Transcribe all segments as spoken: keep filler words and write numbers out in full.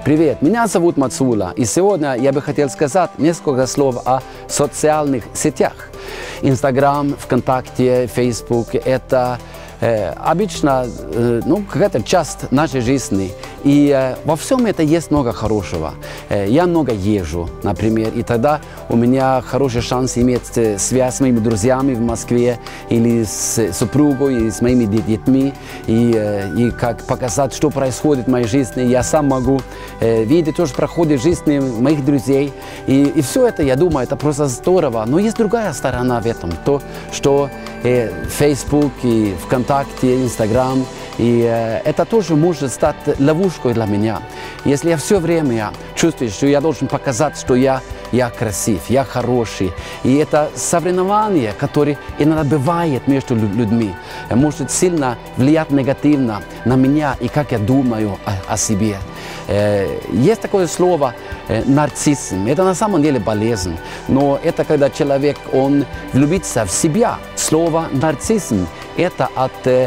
Привет, меня зовут Мацула, и сегодня я бы хотел сказать несколько слов о социальных сетях. Инстаграм, ВКонтакте, Фейсбук – это э, обычно э, ну, какая-то часть нашей жизни. И э, во всем это есть много хорошего. Э, я много езжу, например, и тогда у меня хороший шанс иметь связь с моими друзьями в Москве или с супругой, и с моими детьми, и, э, и как показать, что происходит в моей жизни. Я сам могу э, видеть, что проходит в жизни моих друзей. И, и все это, я думаю, это просто здорово. Но есть другая сторона в этом, то, что э, Facebook, и ВКонтакте, Инстаграм, и э, это тоже может стать ловушкой для меня. Если я все время чувствую, что я должен показать, что я, я красив, я хороший. И это соревнование, которое иногда бывает между людьми, может сильно влиять негативно на меня и как я думаю о, о себе. Э, есть такое слово э, нарциссизм. Это на самом деле болезнь. Но это когда человек, он влюбится в себя. Слово нарциссизм – это от э,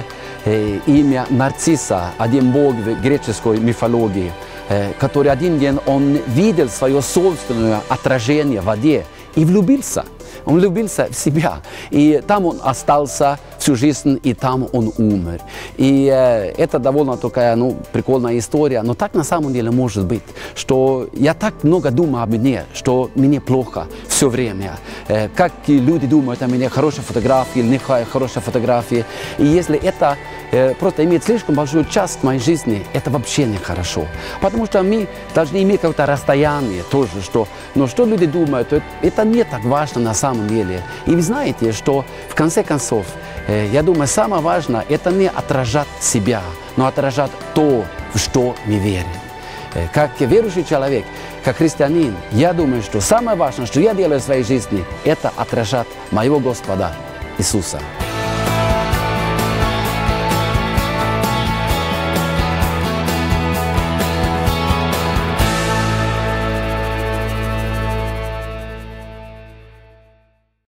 имя Нарцисса, один бог в греческой мифологии, который один день он видел свое собственное отражение в воде и влюбился. Он влюбился в себя, и там он остался всю жизнь, и там он умер. И э, это довольно такая, ну, прикольная история, но так на самом деле может быть, что я так много думаю об мне, что мне плохо все время. Э, как люди думают о мне, хорошая фотография или не хорошая фотография. И если это э, просто имеет слишком большую часть моей жизни, это вообще нехорошо. Потому что мы должны иметь какое-то расстояние тоже, что, но что люди думают, это не так важно на самом деле. И вы знаете, что в конце концов, э, я думаю, самое важное – это не отражать себя, но отражать то, в что мы верим. Э, как верующий человек, как христианин, я думаю, что самое важное, что я делаю в своей жизни, это отражать моего Господа Иисуса.